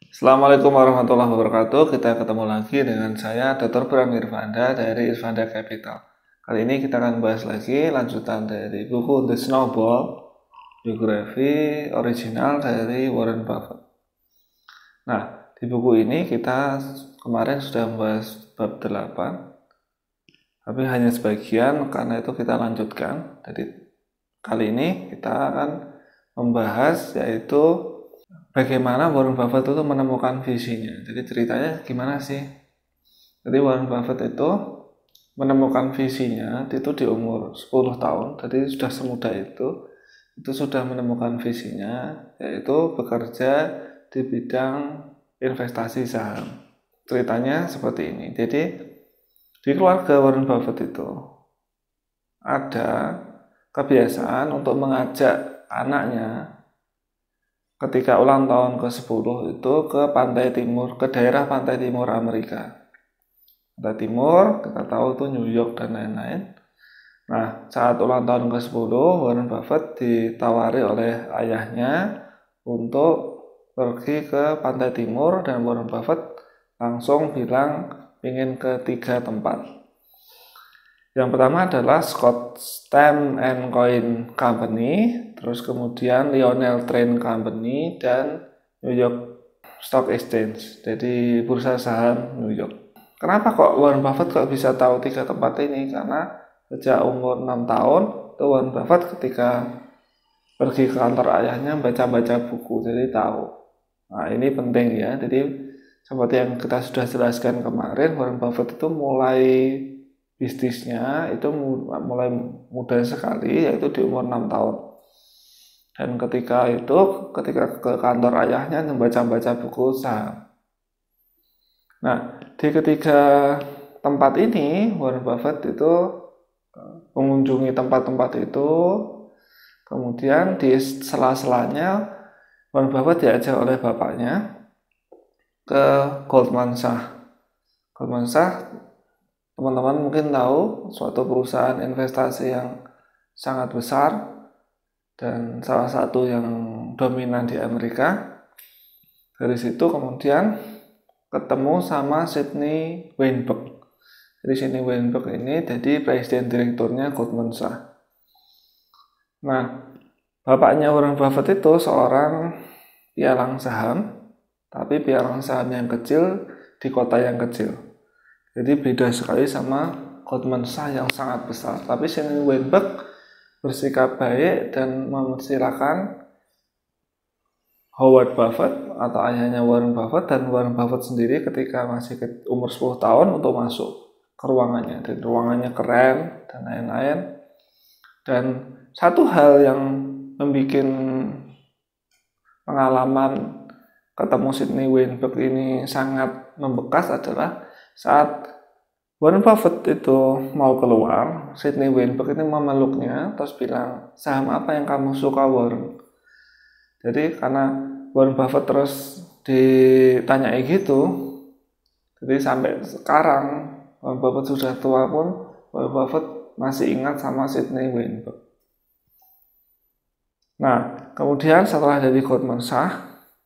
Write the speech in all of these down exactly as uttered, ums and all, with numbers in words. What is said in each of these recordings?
Assalamualaikum warahmatullahi wabarakatuh. Kita ketemu lagi dengan saya dokter Bram Irvanda dari Irvanda Capital. Kali ini kita akan bahas lagi lanjutan dari buku The Snowball, biografi original dari Warren Buffett. Nah, di buku ini kita kemarin sudah membahas bab delapan, tapi hanya sebagian, karena itu kita lanjutkan. Jadi kali ini kita akan membahas yaitu bagaimana Warren Buffett itu menemukan visinya. Jadi ceritanya gimana sih? Jadi Warren Buffett itu menemukan visinya itu di umur sepuluh tahun. Jadi sudah semudah itu, itu sudah menemukan visinya, yaitu bekerja di bidang investasi saham. Ceritanya seperti ini. Jadi di keluarga Warren Buffett itu ada kebiasaan untuk mengajak anaknya ketika ulang tahun ke sepuluh itu ke pantai timur, ke daerah pantai timur Amerika. Pantai timur, kita tahu itu New York dan lain-lain. Nah, saat ulang tahun ke sepuluh, Warren Buffett ditawari oleh ayahnya untuk pergi ke pantai timur, dan Warren Buffett langsung bilang ingin ke tiga tempat. Yang pertama adalah Scott Stamp and Coin Company, terus kemudian Lionel Train Company, dan New York Stock Exchange, jadi bursa saham New York. Kenapa kok Warren Buffett kok bisa tahu tiga tempat ini? Karena sejak umur enam tahun, itu Warren Buffett ketika pergi ke kantor ayahnya baca-baca buku, jadi tahu. Nah, ini penting ya. Jadi seperti yang kita sudah jelaskan kemarin, Warren Buffett itu mulai bisnisnya itu mulai muda sekali, yaitu di umur enam tahun. Dan ketika itu, ketika ke kantor ayahnya membaca-baca buku saham. Nah, di ketiga tempat ini, Warren Buffett itu mengunjungi tempat-tempat itu, kemudian di sela-selanya Warren Buffett diajak oleh bapaknya ke Goldman Sachs. Goldman Sachs, teman-teman mungkin tahu, suatu perusahaan investasi yang sangat besar dan salah satu yang dominan di Amerika. Dari situ kemudian ketemu sama Sidney Weinberg. Jadi Sidney Weinberg ini jadi presiden direkturnya Goldman Sachs. Nah, bapaknya Warren Buffett itu seorang pialang saham, tapi pialang saham yang kecil di kota yang kecil. Jadi beda sekali sama Goldman Sachs yang sangat besar. Tapi Sidney Weinberg bersikap baik dan mempersilahkan Howard Buffett atau ayahnya Warren Buffett dan Warren Buffett sendiri ketika masih umur sepuluh tahun untuk masuk ke ruangannya. Dan ruangannya keren dan lain-lain. Dan satu hal yang membuat pengalaman ketemu Sidney Weinberg ini sangat membekas adalah saat Warren Buffett itu mau keluar, Sidney Weinberg ini memeluknya terus bilang, saham apa yang kamu suka Warren? Jadi karena Warren Buffett terus ditanyai gitu, jadi sampai sekarang Warren Buffett sudah tua pun Warren Buffett masih ingat sama Sidney Weinberg. Nah, kemudian setelah dari Goldman Sachs,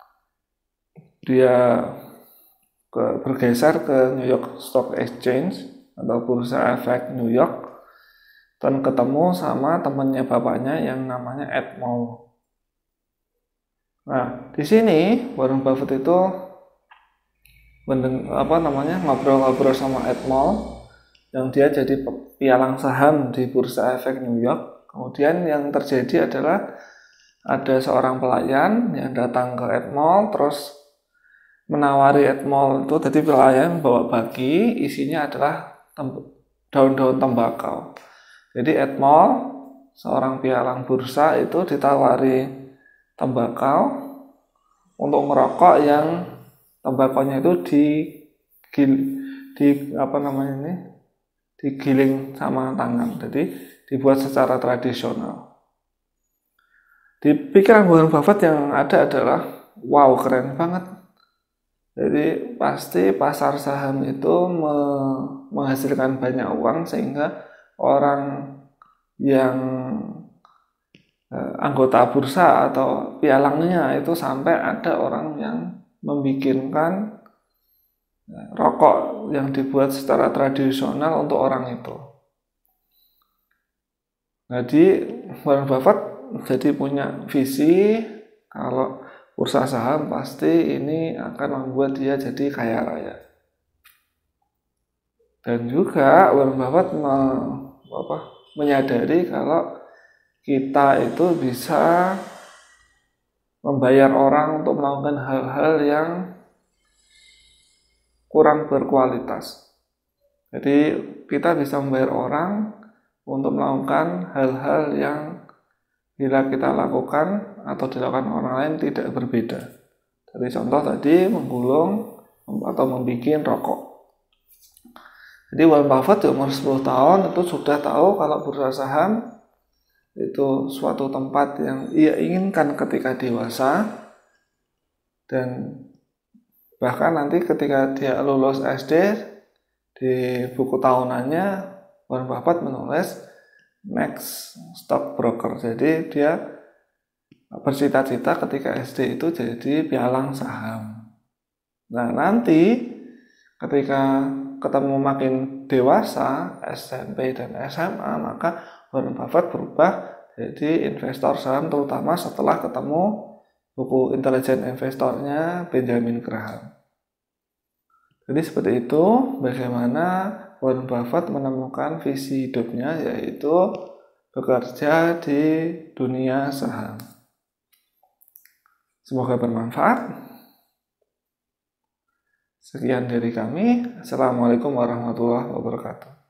dia ke, bergeser ke New York Stock Exchange atau bursa efek New York, dan ketemu sama temannya bapaknya yang namanya Ed Mall. Nah, di sini Warren Buffett itu mendeng, apa namanya ngobrol-ngobrol sama Ed Mall, yang dia jadi pialang saham di bursa efek New York. Kemudian yang terjadi adalah ada seorang pelayan yang datang ke Ed Mall, terus menawari Ed Mall itu, jadi pelayan bawa bagi, isinya adalah daun-daun tembakau. Jadi Ed Mall, seorang pialang bursa itu ditawari tembakau untuk merokok, yang tembakonya itu di, di apa namanya ini digiling sama tangan, jadi dibuat secara tradisional. Di pikiran Warren Buffett yang ada adalah, wow, keren banget. Jadi pasti pasar saham itu menghasilkan banyak uang sehingga orang yang eh, anggota bursa atau pialangnya itu sampai ada orang yang membikinkan rokok yang dibuat secara tradisional untuk orang itu. Jadi Warren Buffett jadi punya visi kalau bursa saham pasti ini akan membuat dia jadi kaya raya. Dan juga Warren Buffett me, apa, menyadari kalau kita itu bisa membayar orang untuk melakukan hal-hal yang kurang berkualitas. Jadi kita bisa membayar orang untuk melakukan hal-hal yang bila kita lakukan atau dilakukan orang lain tidak berbeda. Jadi contoh tadi menggulung atau membuat rokok. Jadi Warren Buffett di umur sepuluh tahun itu sudah tahu kalau bursa saham itu suatu tempat yang ia inginkan ketika dewasa, dan bahkan nanti ketika dia lulus S D di buku tahunannya Warren Buffett menulis next stock broker. Jadi dia bercita-cita ketika S D itu jadi pialang saham. Nah nanti ketika ketemu makin dewasa S M P dan S M A, maka Warren Buffett berubah jadi investor saham, terutama setelah ketemu buku Intelligent Investornya Benjamin Graham. Jadi seperti itu bagaimana Warren Buffett menemukan visi hidupnya, yaitu bekerja di dunia saham. Semoga bermanfaat. Sekian dari kami. Assalamualaikum warahmatullahi wabarakatuh.